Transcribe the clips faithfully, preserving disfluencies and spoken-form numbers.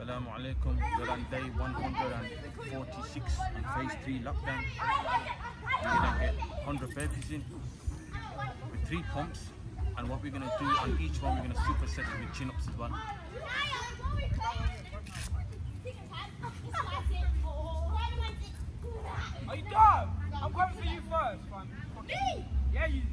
Assalamu alaikum. We're on day one hundred forty-six on phase three lockdown. We're going to get one hundred burpees in with three pumps, and what we're going to do on each one, we're going to superset it with chin-ups as well. Are you dumb? I'm coming for you first, man. Me? Yeah, you.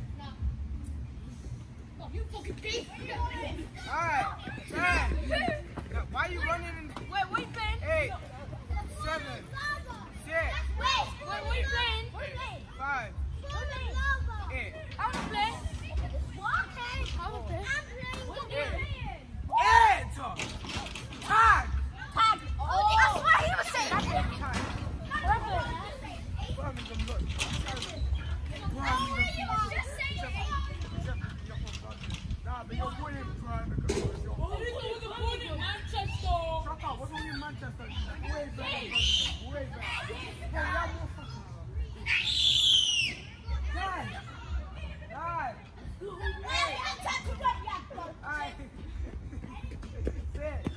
You fucking pig. Alright, ten. Yeah, why are you running in? Wait, what are you playing? Eight, seven, six, Wait, wait, what are you playing? five, eight. I'm playing. What? I'm playing. I'm playing. Eight. Tag. Tag. Oh, that's what he was saying. That's it. Tag. Perfect. Birmingham, look. Oh, you were just saying it. Nah, but you're winning, Birmingham. Manchester. Shut up. What's wrong with Manchester? Way back. Way back. Yeah, we have more fucking. Nine. Nine. Eight. Six.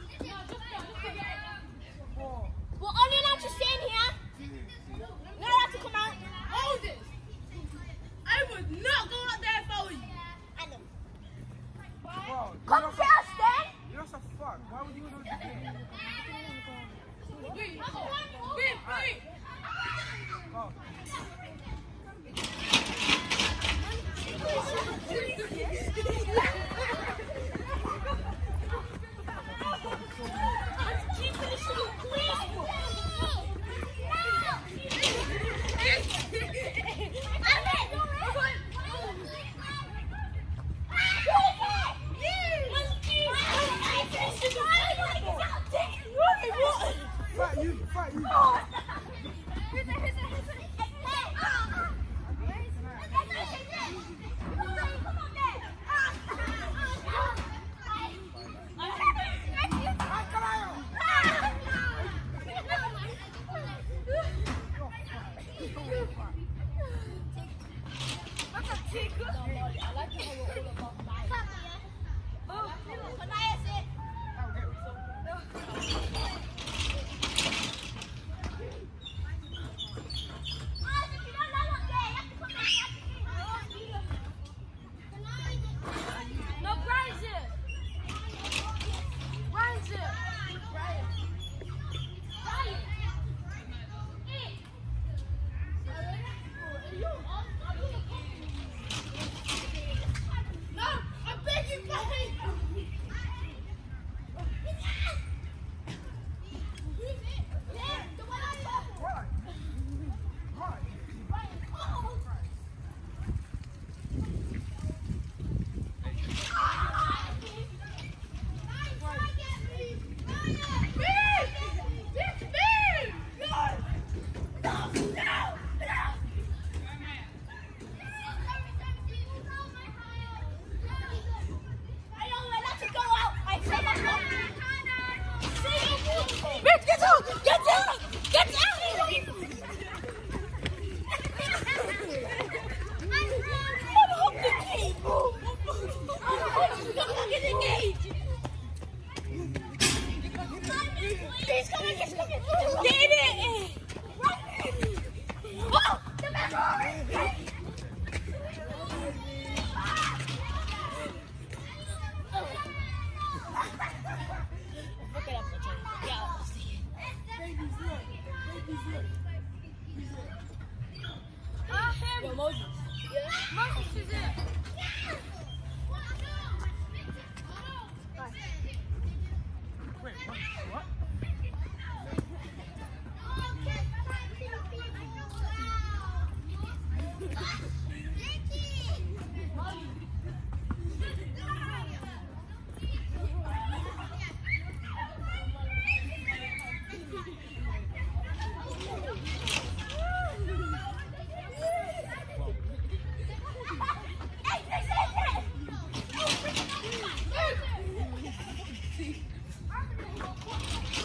Four. We're only allowed to stay in here. Not allowed to come out. Moses, I would not go out there if I was you. I know. Wow. Come to us then. You're so fuck. Why would you do this? Wait, wait, wait. Go. Fight you, fight you. He's coming, he's coming. Did it! Oh! The man! Look it up, yeah, I'll see it. Yo, Moses. Moses is it. Wait, what? What? Hey,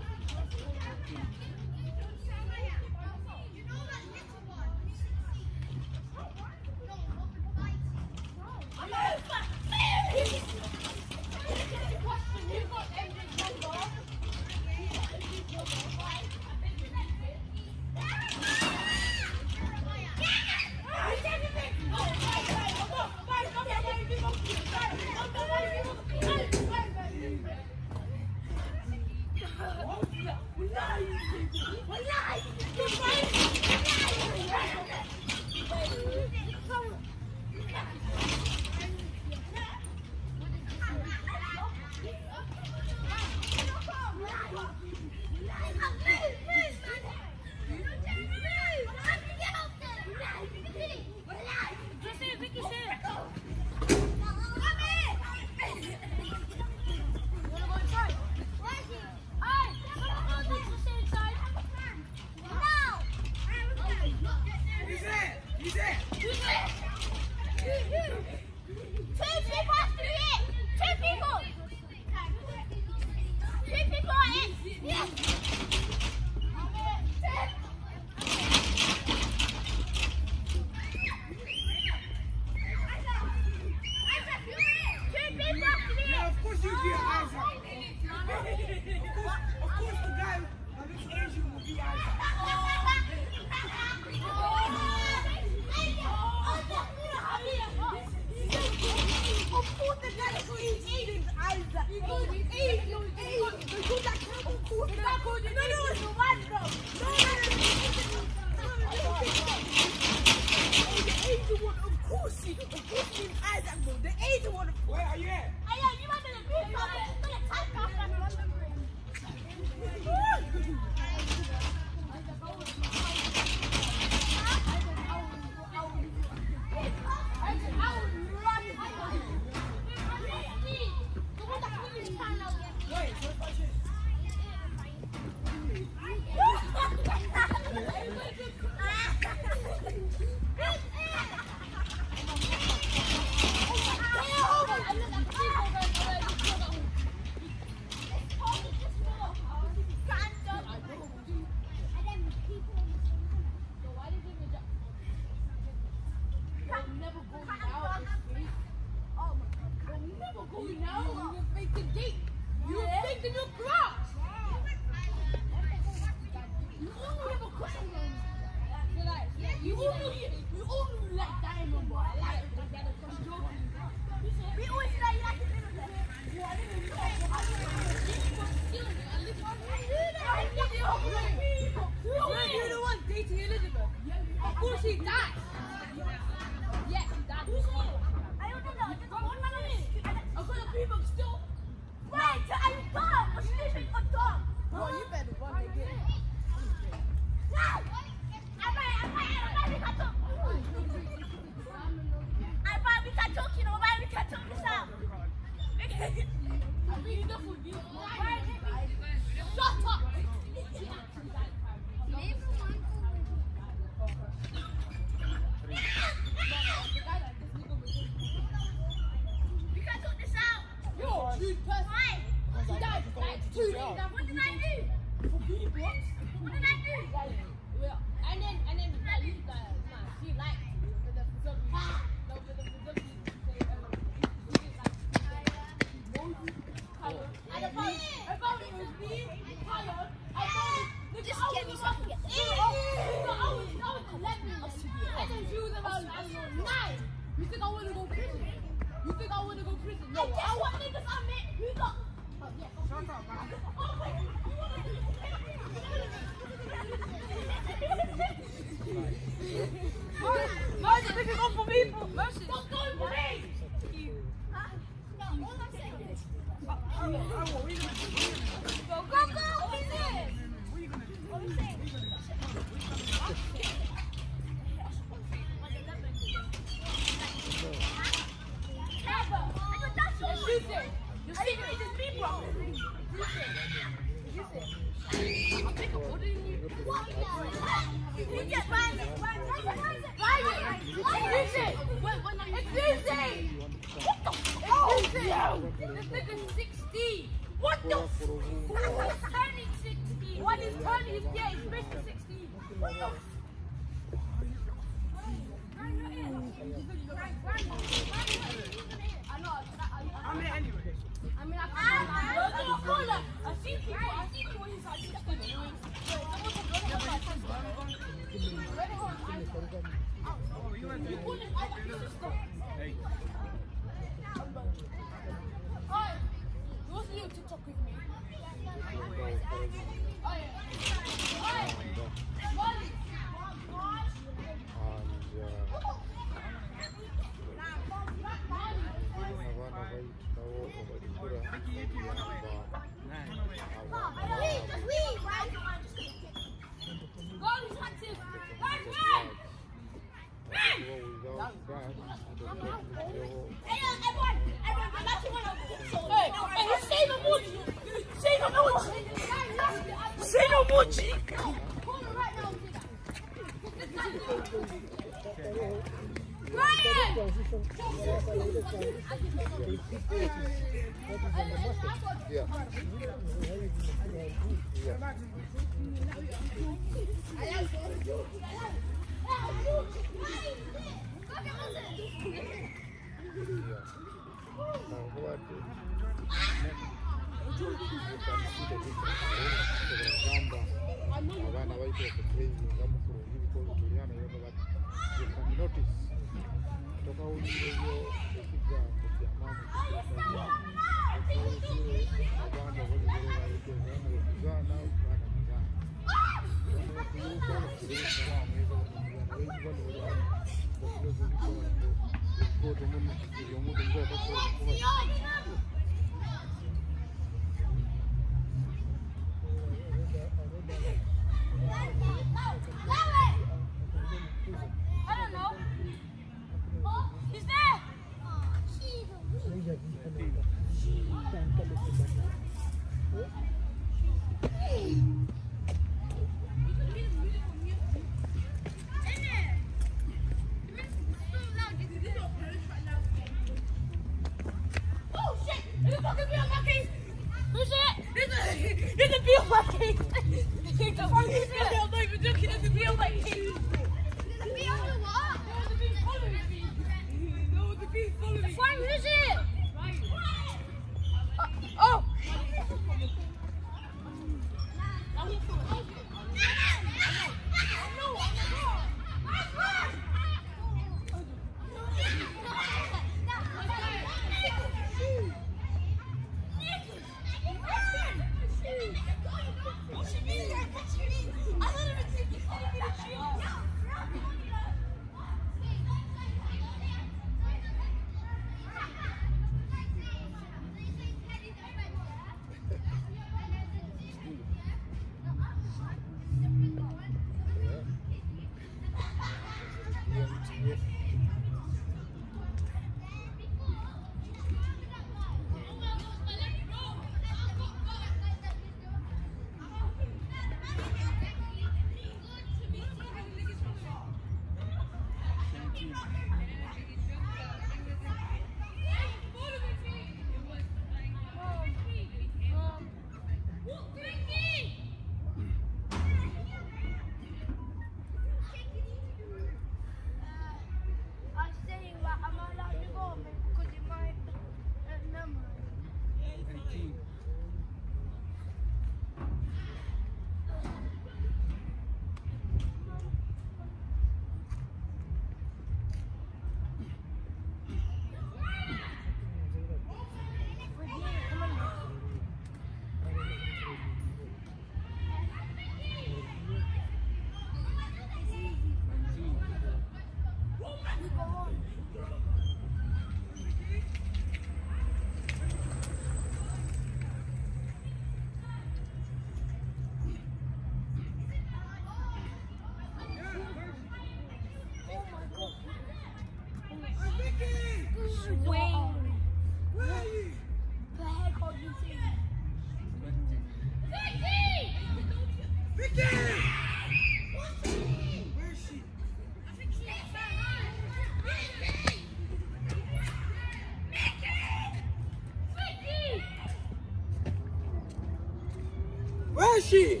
Where is she?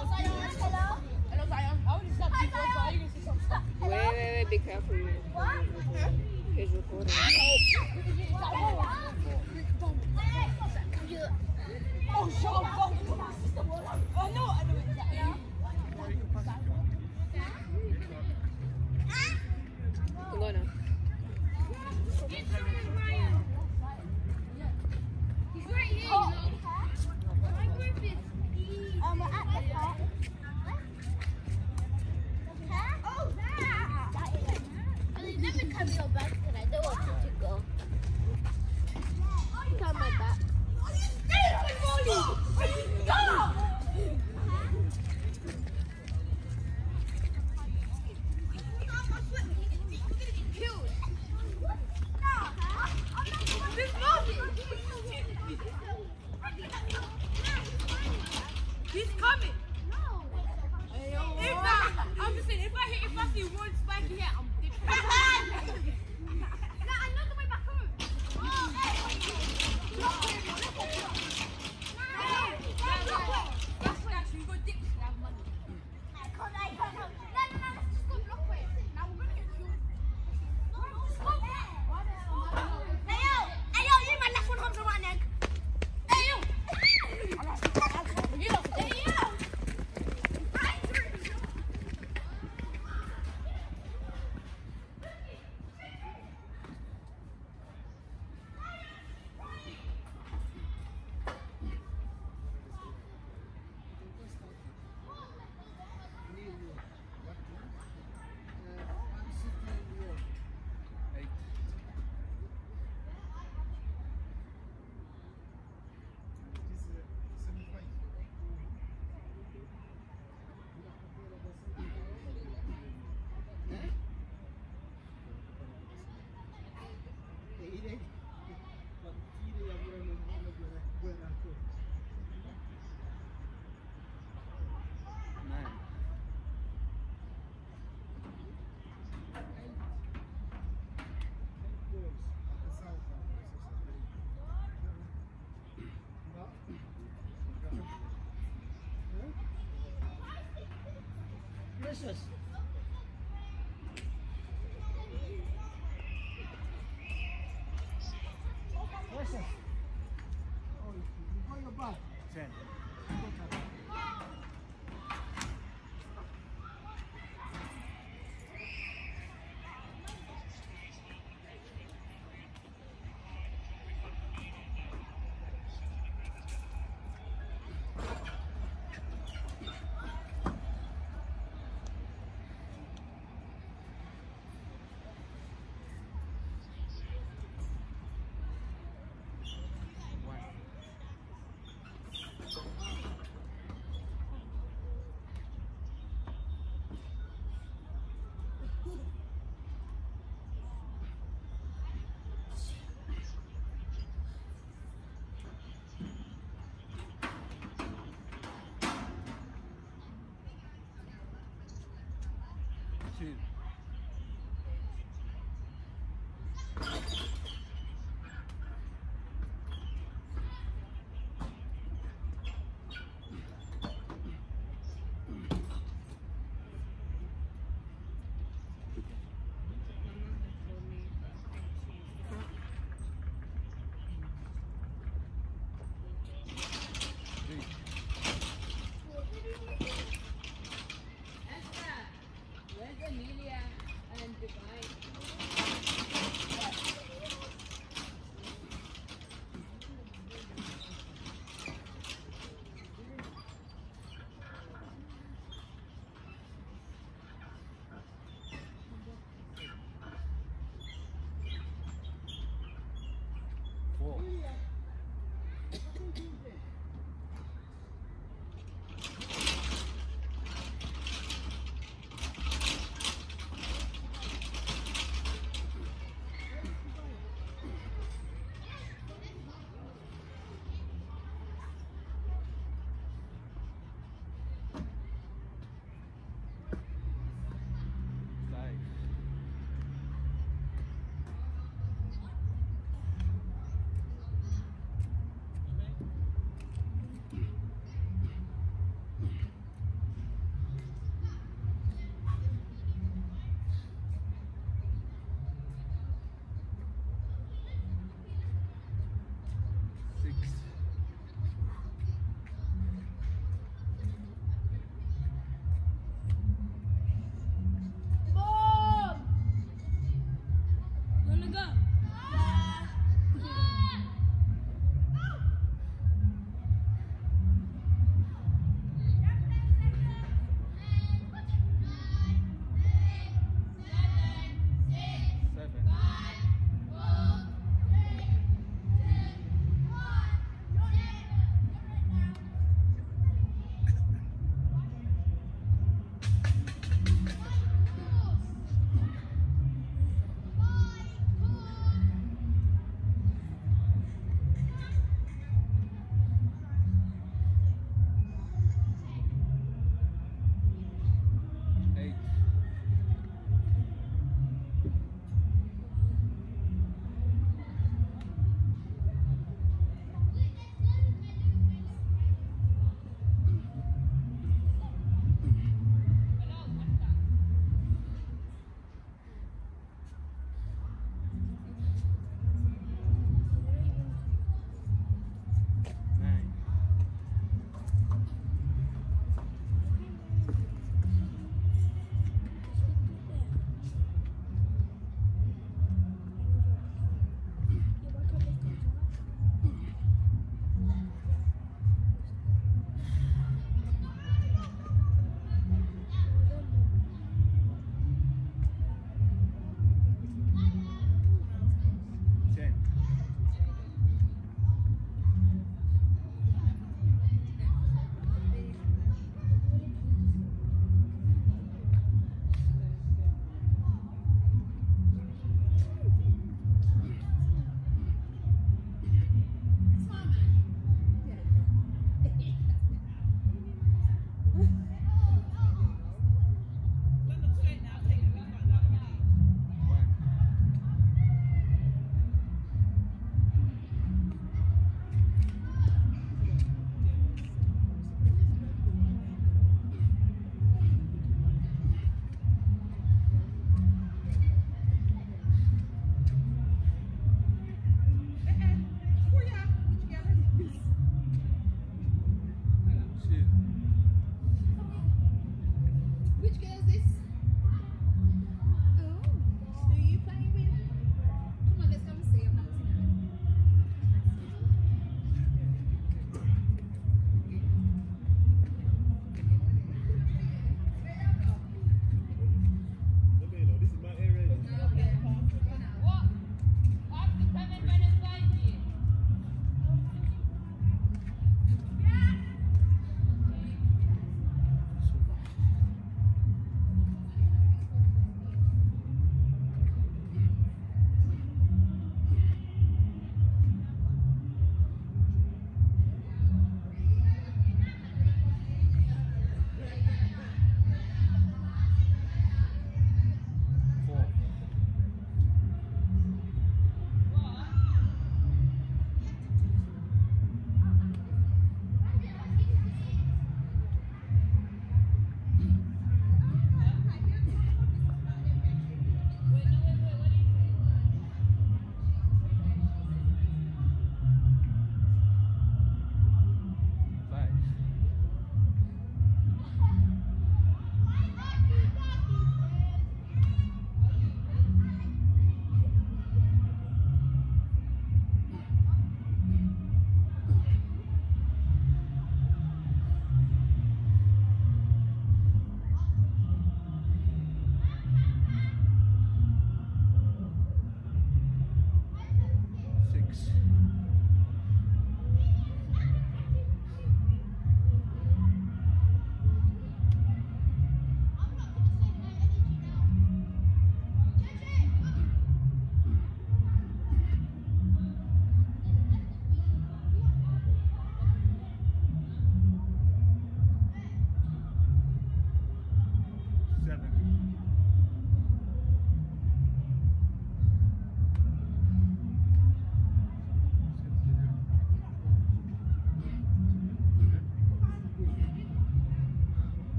Wait, wait, wait, be careful. He's recording. Oh, shut up! Oh, no, I know it. Go now. He's right here, you know. My group is um, we're at the park. Oh, that! Let me come your back because I don't want you to go. Come my back. Stop! He's coming. No. If I, I'm just saying, if I hit, if I see one spiky hair, I'm dipping. No, I know the way back home. Oh, hey. That's what actually, you got dick. You have money. I can't, I can't. No, no, no, let's just go block way. Now we're going to get you. Stop. Hey, yo. Hey, yo, you man, that's one comes around egg. Hey, yo. Precious. Precious. Oh, you got your bag. Ten. Two. Where's Amelia?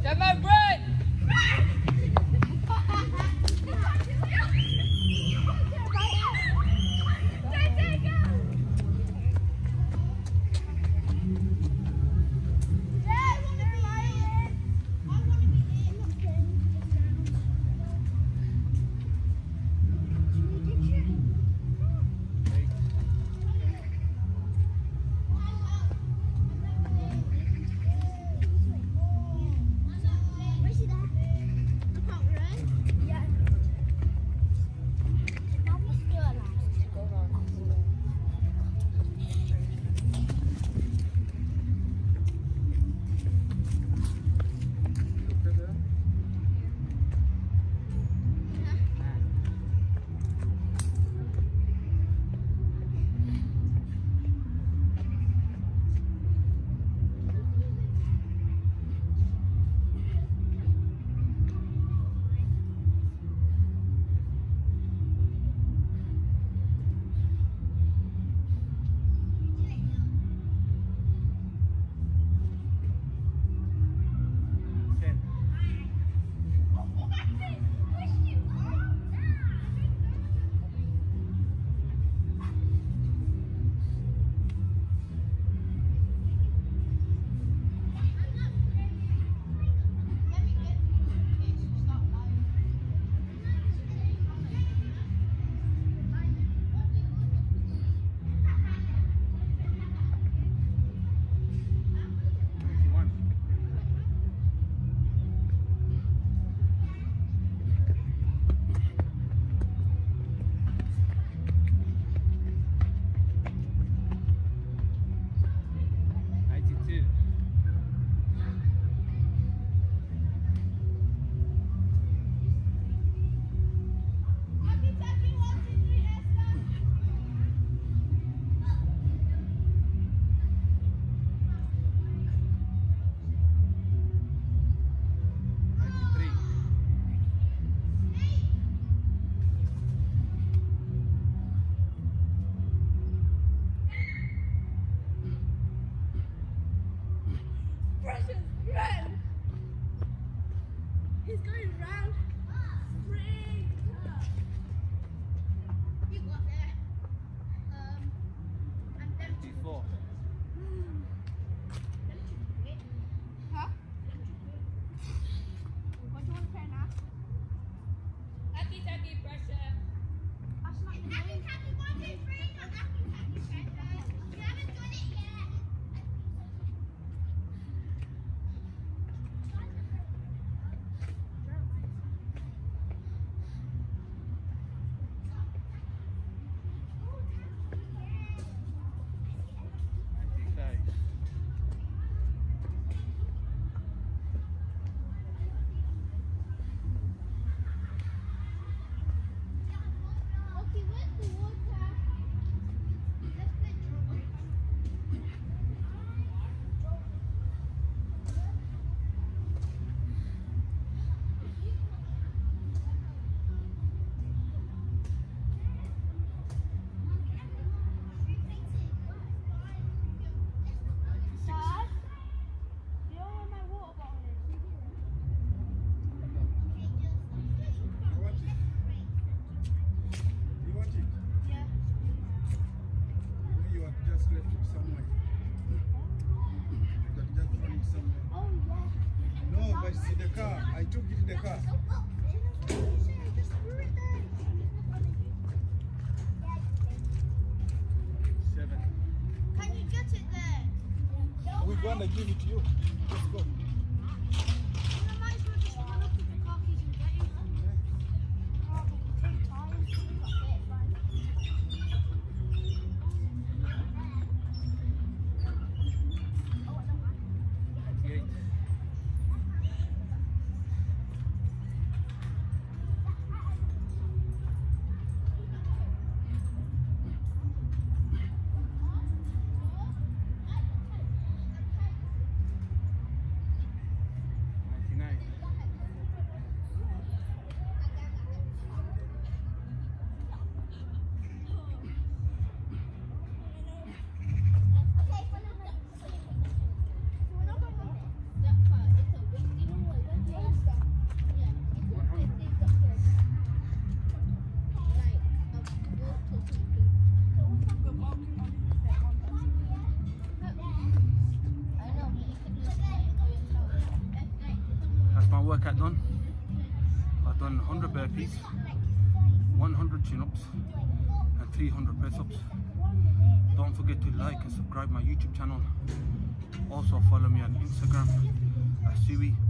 Come on, run! He's going round. Spring. You got there. Um, and then Before. Huh? What do you want to play now? Taki taki pressure. That's not the name. Happy one, two, three. Not happy, happy pressure. You haven't done it yet. Okay, where's the water? Let's play drum. Dad, you know where my water bottle is? You want it? You want it? Yeah. Or you have just left it somewhere? You have just thrown it somewhere. Oh, yeah. No, but it's in the car. I took it in the car. Seven. Can you get it there? We're gonna give it to you. Let's go. I might as well just run up with the car keys and get it. Oh, but we take time. We've got it, fine. Oh, I don't mind. Eight. my workout done. I've done one hundred burpees, one hundred chin-ups and three hundred press-ups. Don't forget to like and subscribe my YouTube channel. Also follow me on Instagram at Suey